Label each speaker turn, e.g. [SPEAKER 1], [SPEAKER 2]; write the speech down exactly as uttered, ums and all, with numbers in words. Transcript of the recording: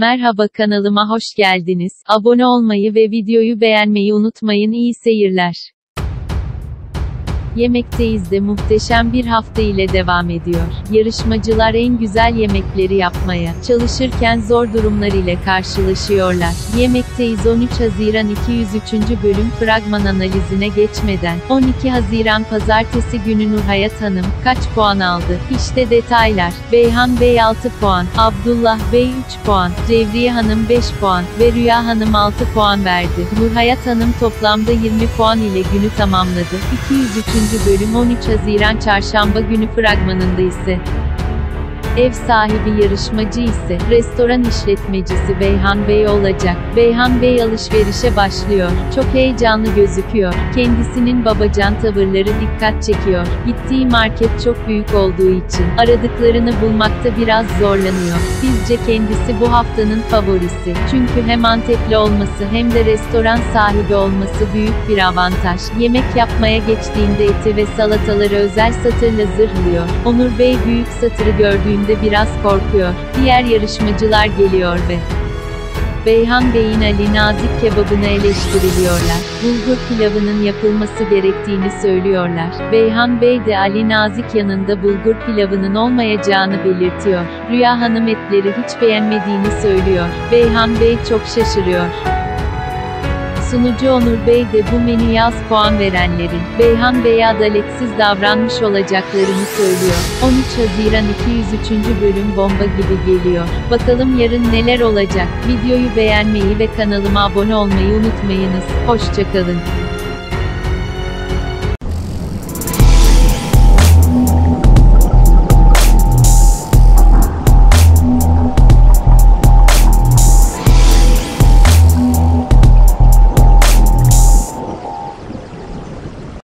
[SPEAKER 1] Merhaba, kanalıma hoş geldiniz. Abone olmayı ve videoyu beğenmeyi unutmayın. İyi seyirler. Yemekteyiz de muhteşem bir hafta ile devam ediyor. Yarışmacılar en güzel yemekleri yapmaya çalışırken zor durumlar ile karşılaşıyorlar. Yemekteyiz on üç Haziran iki yüz üçüncü bölüm fragman analizine geçmeden, on iki Haziran Pazartesi günü Nurhayat Hanım kaç puan aldı? İşte detaylar. Beyhan Bey altı puan, Abdullah Bey üç puan, Cevriye Hanım beş puan ve Rüya Hanım altı puan verdi. Nurhayat Hanım toplamda yirmi puan ile günü tamamladı. iki yüz üçüncü bölüm on üç Haziran Çarşamba günü fragmanında ise ev sahibi yarışmacı ise restoran işletmecisi Beyhan Bey olacak. Beyhan Bey alışverişe başlıyor. Çok heyecanlı gözüküyor. Kendisinin babacan tavırları dikkat çekiyor. Gittiği market çok büyük olduğu için aradıklarını bulmakta biraz zorlanıyor. Bizce kendisi bu haftanın favorisi. Çünkü hem Antepli olması hem de restoran sahibi olması büyük bir avantaj. Yemek yapmaya geçtiğinde eti ve salataları özel satırla zırhlıyor. Onur Bey büyük satırı gördüğünde de biraz korkuyor. Diğer yarışmacılar geliyor ve Beyhan Bey'in Ali Nazik kebabını eleştiriliyorlar. Bulgur pilavının yapılması gerektiğini söylüyorlar. Beyhan Bey de Ali Nazik yanında bulgur pilavının olmayacağını belirtiyor. Rüya Hanım etleri hiç beğenmediğini söylüyor. Beyhan Bey çok şaşırıyor. Sunucu Onur Bey de bu menüye az puan verenlerin, Beyhan Bey'e adaletsiz davranmış olacaklarını söylüyor. on üç Haziran iki yüz üçüncü bölüm bomba gibi geliyor. Bakalım yarın neler olacak? Videoyu beğenmeyi ve kanalıma abone olmayı unutmayınız. Hoşça kalın.